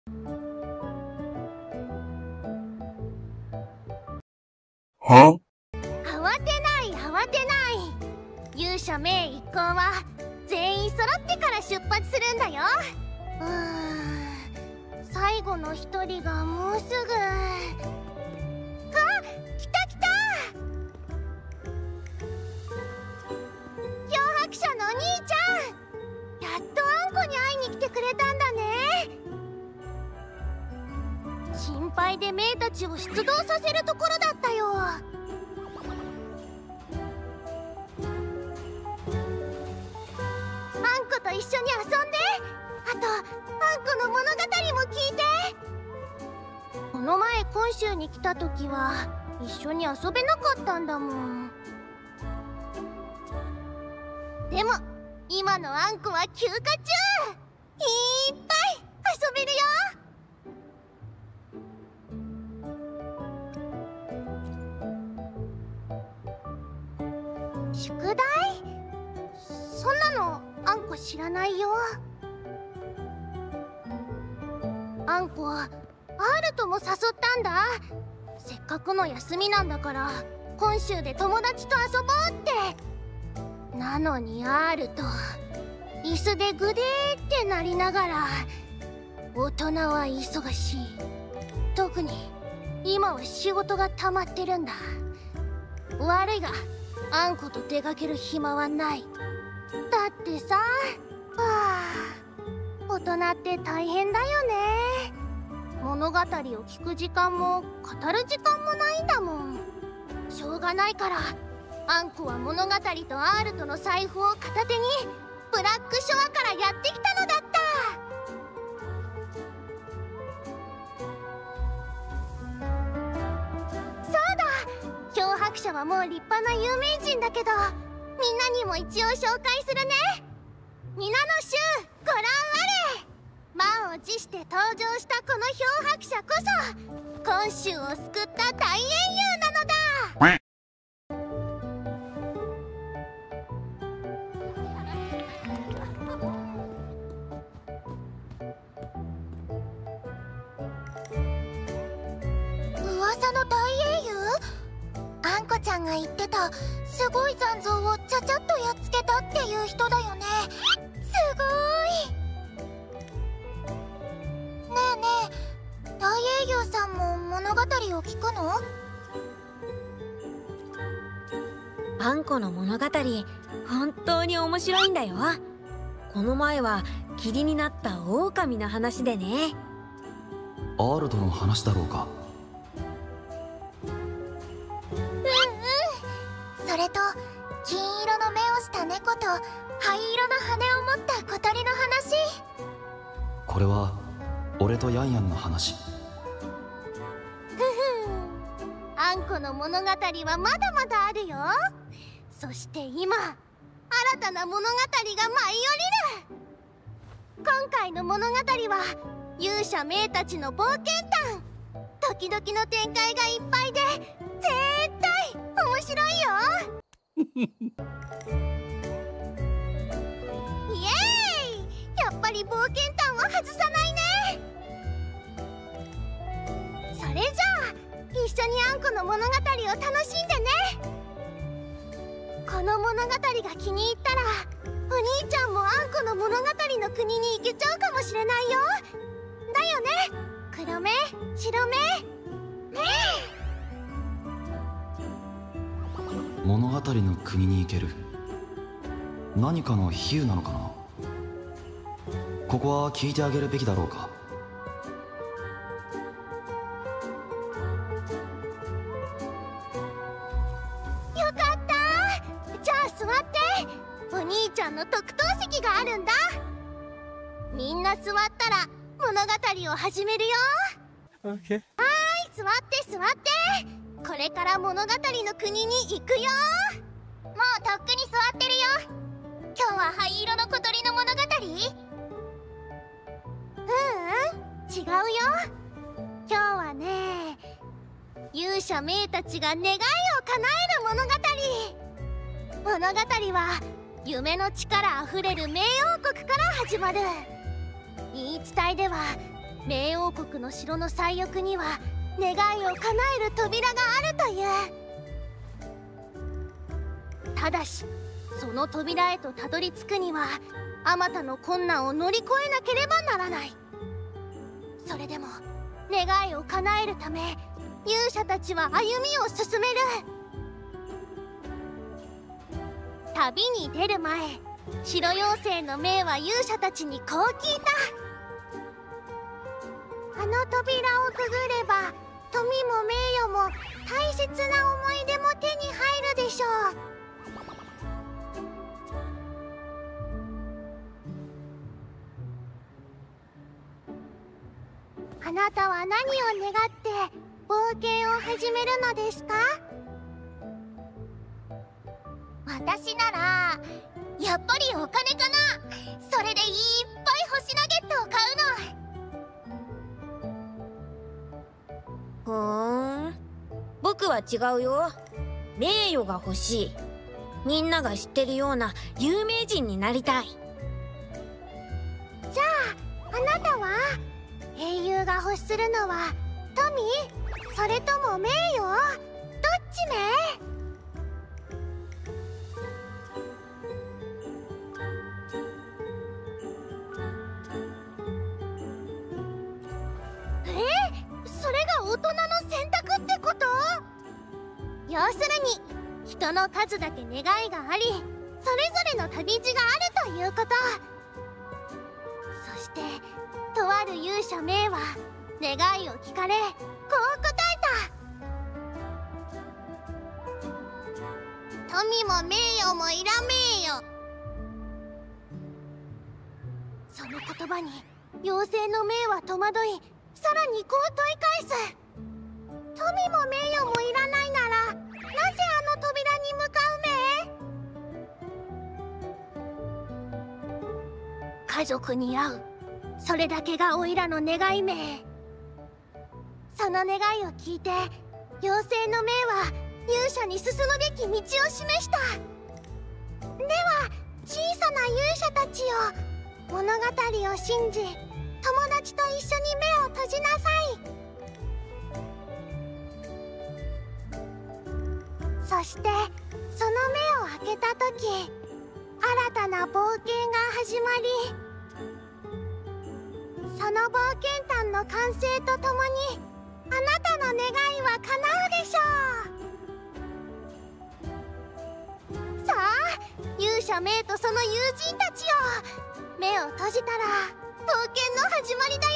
は？ 慌てない慌てない。勇者名一行は全員揃ってから出発するんだよ。最後の一人がもうすぐ。あ、来た来た。漂白者のお兄ちゃん、やっとあんこに会いに来てくれたんだね。心配でメイたちを出動させるところだったよ。あんこと一緒に遊んで、あとあんこの物語も聞いて。この前本州に来た時は一緒に遊べなかったんだもん。でも今のあんこは休暇中、いっぱい遊べるよ。宿題？そんなのあんこ知らないよ。あんこアールとも誘ったんだ。せっかくの休みなんだから今週で友達と遊ぼうって。なのにアールと椅子でグデーってなりながら、大人は忙しい。特に今は仕事が溜まってるんだ。悪いがあんこと出かける暇はない。だってさ、大人って大変だよね。物語を聞く時間も語る時間もないんだもん。しょうがないからあんこは物語とアールとの財布を片手にブラックショアからやってきたのだった。そうだ、漂白者はもう立派な有名人だけど、みんなにも一応紹介するね。皆の衆ご覧あれ。満を持して登場したこの漂白者こそ今週を救った大英雄なのだ。噂の大英雄？あんこちゃんが言ってたすごい残像をちゃちゃっとやっつけたっていう人だよね。すごい。ねえねえ、大英雄さんも物語を聞くの？ あんこの物語本当に面白いんだよ。この前は霧になった狼の話でね。 アールドの話だろうか。 それと金色の目をした猫と灰色の羽を持った小鳥の話。 これは俺とヤンヤンの話。 あんこの物語はまだまだあるよ。そして今新たな物語が舞い降りる。今回の物語は勇者名たちの冒険譚。ドキドキの展開がいっぱいで絶対面白いよ。イエーイ、やっぱり冒険譚は外さないね。それじゃあ一緒にあんこの物語を楽しんでね。この物語が気に入ったらお兄ちゃんもあんこの物語の国に行けちゃうかもしれないよ。だよね、黒目白目。 物語の国に行ける。何かの比喩なのかな。ここは聞いてあげるべきだろうか。 よかった。じゃあ座って。お兄ちゃんの特等席があるんだ。みんな座ったら物語を始めるよ。はーい、座って座って。これから物語の国に行くよ。もうとっくに座ってるよ。今日は灰色の小鳥の物語？違うよ。今日はね、勇者名たちが願いを叶える物語。物語は夢の力あふれる冥王国から始まる。言い伝えでは冥王国の城の最翼には願いを叶える扉があるという。ただしその扉へとたどり着くにはあまたの困難を乗り越えなければならない。それでも願いを叶えるため勇者たちは歩みを進める。旅に出る前、白妖精のメイは勇者たちにこう聞いた。あの扉をくぐれば富も名誉も大切な思い出も手に入るでしょう。あなたは何を願って冒険を始めるのですか？私ならやっぱりお金かな。それでいっぱい星ナゲットを買うの。 僕は違うよ。名誉が欲しい。みんなが知ってるような有名人になりたい。 じゃああなたは英雄が欲するのは富それとも名誉？どっちね？それが大人の選択ってこと？要するに人の数だけ願いがあり、それぞれの旅路があるということ。そしてとある勇者メイは願いを聞かれこう答えた。富も名誉もいらめえよ。その言葉に妖精のメイは戸惑い、さらにこう問い返す。富も名誉もいらないならなぜあの扉に向かうめ？家族に会う、それだけがおいらの願いめ。その願いを聞いて妖精のメイは勇者に進むべき道を示した。では小さな勇者たちよ、物語を信じ友達と一緒に目を閉じなさい。そしてその目を開けた時、新たな冒険が始まり、その冒険譚の完成とともにあなたの願いは叶うでしょう。さあ勇者メイとその友人たちよ、目を閉じたら冒険の始まりだよ。